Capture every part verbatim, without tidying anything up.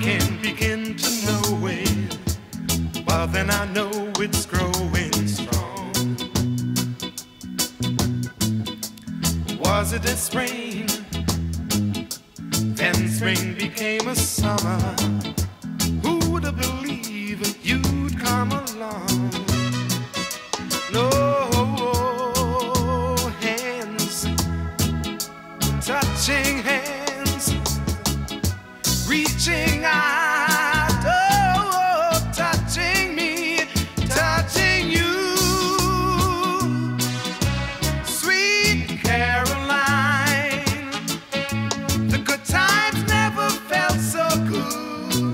can begin to know it, well then I know it's growing strong. Was it a spring? Then spring became a summer. Who would have believed you'd come along? No hands, touching hands, reaching out, oh, touching me, touching you. Sweet Caroline, the good times never felt so good.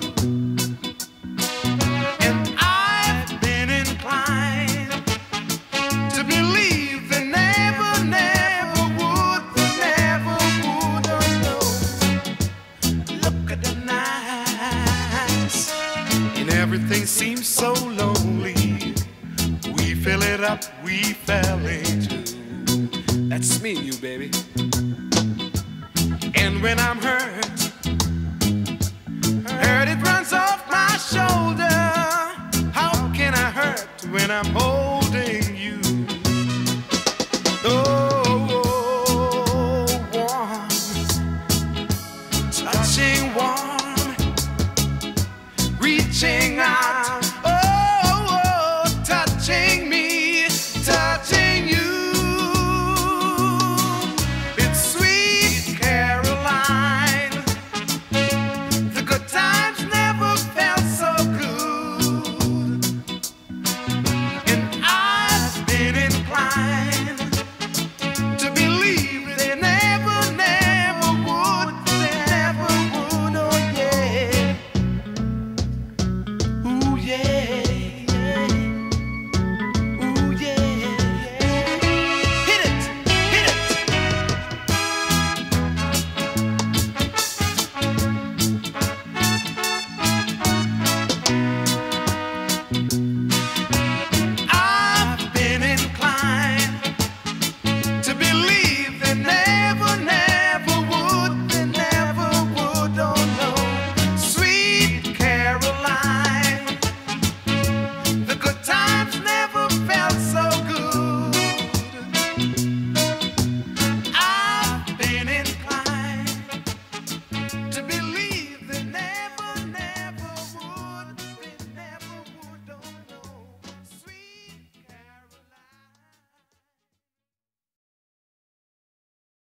And I've been inclined to believe they never, never would, they never would, oh no. Look at the nights, and everything seems so lonely. We fill it up, we fell into. That's me and you, baby. And when I'm hurt,